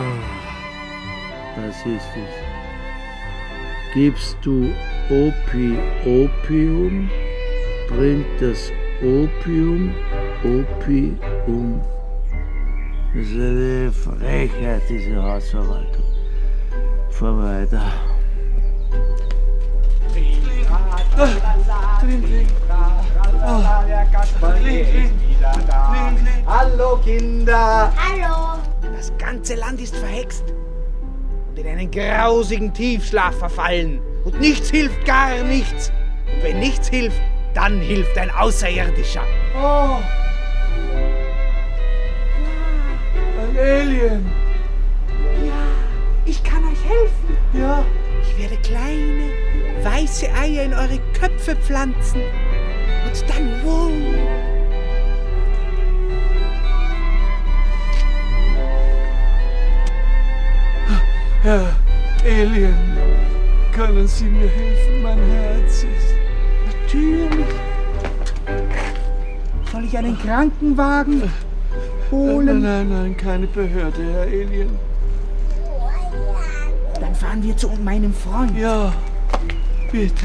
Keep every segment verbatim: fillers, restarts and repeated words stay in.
Das ist es. Gibst du Opi Opium, bringt das Opium Opium. Das ist eine Frechheit, diese Hausverwaltung. Fahr weiter. Hallo Kinder! Hallo! Das ganze Land ist verhext und in einen grausigen Tiefschlaf verfallen. Und nichts hilft, gar nichts. Und wenn nichts hilft, dann hilft ein Außerirdischer. Oh! Ein Alien! Ja, ich kann euch helfen. Ja? Ich werde kleine, weiße Eier in eure Köpfe pflanzen. Und dann, wow! Herr Alien, können Sie mir helfen? Mein Herz ist... Natürlich. Soll ich einen Krankenwagen holen? Nein, nein, nein, keine Behörde, Herr Alien. Dann fahren wir zu meinem Freund. Ja, bitte.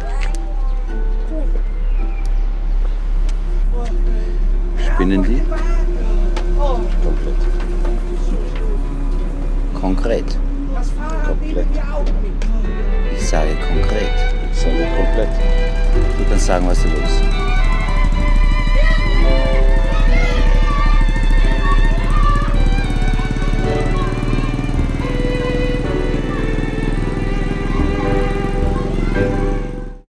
Spinnen die? Komplett. Konkret. Das Fahrrad Komplett. nehmen wir auch mit. Ich sage konkret. Ich sage komplett. Du kannst sagen, was du willst.